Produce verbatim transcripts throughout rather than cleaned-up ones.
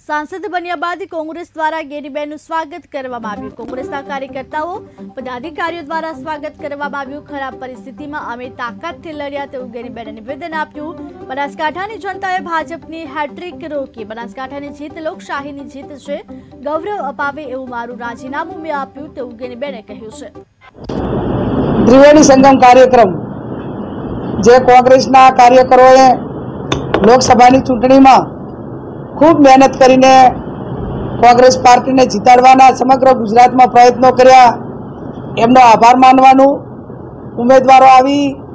सांसद बन्या बाद कांग्रेस द्वारा गेनीबेनનું સ્વાગત કરવામાં આવ્યું। કોંગ્રેસના કાર્યકર્તાઓ પદાધિકારીઓ દ્વારા સ્વાગત કરવામાં આવ્યું। ખરાબ પરિસ્થિતિમાં અમે તાકાતથી લડ્યા તેવું ગેનીબેને નિવેદન આપ્યું। બનાસકાંઠાની જનતાએ ભાજપની હેટ્રિક રોકી। બનાસકાંઠાની જીત લોકશાહીની જીત છે, ગૌરવ અપાવે એવું મારું રાજીનામું મેં આપ્યું તેવું ગેનીબેને કહ્યું છે। ત્રિવેણી સંગમ કાર્યક્રમ જે કોંગ્રેસના કાર્યકરોએ લોકસભાની ચૂંટણીમાં खूब मेहनत करीने कांग्रेस पार्टी ने जीताड़वाना समग्र गुजरात में प्रयत्नों कर्या। एमनो आभार मानवानुं। उम्मीदवारों आवी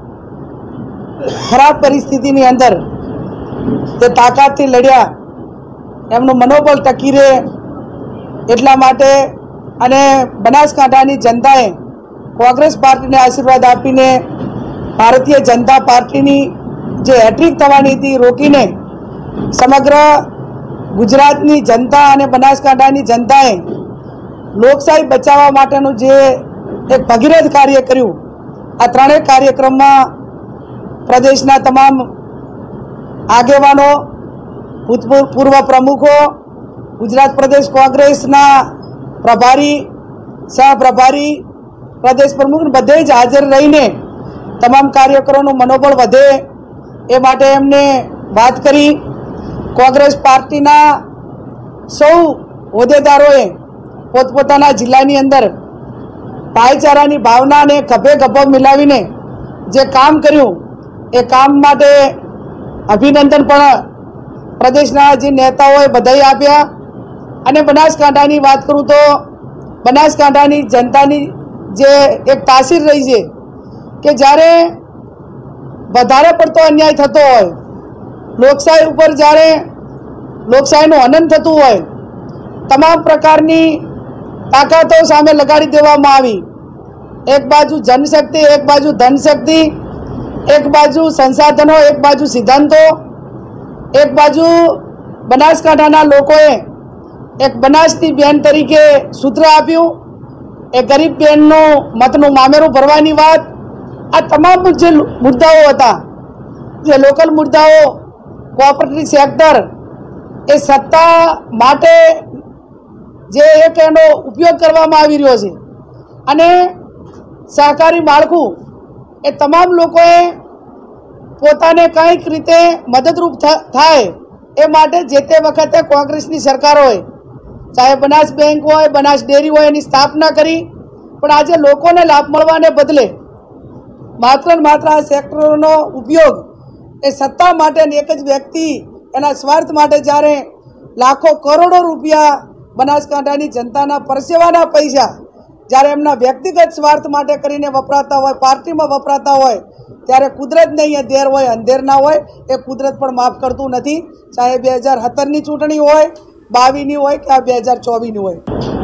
खराब परिस्थिति नी अंदर ते ताकतथी लड्या, एमनुं मनोबल टकी रहे एटला माटे अने बनासकांठानी जनताए कांग्रेस पार्टी ने आशीर्वाद आपीने भारतीय जनता पार्टी नी जे हेट्रिक थवानी हती रोकीने समग्र गुजरातनी जनता अने बनासकांठानी जनताए लोकशाही बचाववा माटेनुं जे एक भगीरथ कार्य कर्युं। आ त्रणेय कार्यक्रममां प्रदेशना तमाम आगेवानो, भूतपूर्व प्रमुखो, गुजरात प्रदेश कांग्रेसना प्रभारी, सहप्रभारी, प्रदेश प्रमुख बधे ज हाजर रहीने तमाम कार्यकरोनुं मनोबल वधे ए माटे एमणे वात करी। कांग्रेस पार्टी ना सौ होद्देदारोए पोतपोताना जिल्लानी अंदर भाईचारानी भावना ने खभे खभो मिलावीने जे काम कर्युं ए काम माटे अभिनंदन पण प्रदेशना जे नेताओए बधाई आप्या। अने बनासकांठानी वात करूं तो बनासकांठानी जनतानी जे एक तासीर रही छे के ज्यारे वधारे पड़तो अन्याय थतो होय, लोकशाही पर जारे लोकशाहीનું હનન થતું હોય, તમામ પ્રકારની તાકાતો સામે લગાડી દેવામાં આવી। એક બાજુ જનશક્તિ, એક બાજુ ધનશક્તિ, એક બાજુ સંસાધનો, એક બાજુ સિદ્ધાંતો, એક બાજુ બનાસકાંઠાના લોકોએ એક બનાસની બેન તરીકે સૂત્ર આપ્યું। એ ગરીબ બેનનું મતનું મામેરું ભરવાની વાત, આ તમામ જે મુદ્દાઓ હતા, જે લોકલ મુદ્દાઓ, कोऑपरेटिव सेक्टर ए सत्ता माटे जे एक एनो उपयोग करवामां आवी रह्यो छे अने सहकारी माळखुं ए तमाम लोकोए पोताने कंईक रीते मददरूप थाय ए माटे जे ते वखते कांग्रेसनी सरकार होय, चाहे बनास बैंक होय, बनास डेरी होय, एनी स्थापना करी। पण आजे लोकोने लाभ मळवाने बदले मात्र ने मात्र आ सेक्टरोनो उपयोग ए सत्ता माटे एक ज व्यक्ति एना स्वार्थ माटे जारे लाखों करोड़ों रुपया बनासकांठानी जनताना परसेवाना पैसा जारे एमना व्यक्तिगत स्वार्थ माटे करीने वपराता होय, पार्टी में वपराता होय, त्यारे कुदरत ने अहींया देर होय अंधेर ना होय। ए कुदरत पण माफ करतुं नथी, चाहे बे हज़ार सत्तर नी चूंटणी होय, बावीस नी होय के बे हज़ार चौबीस नी होय।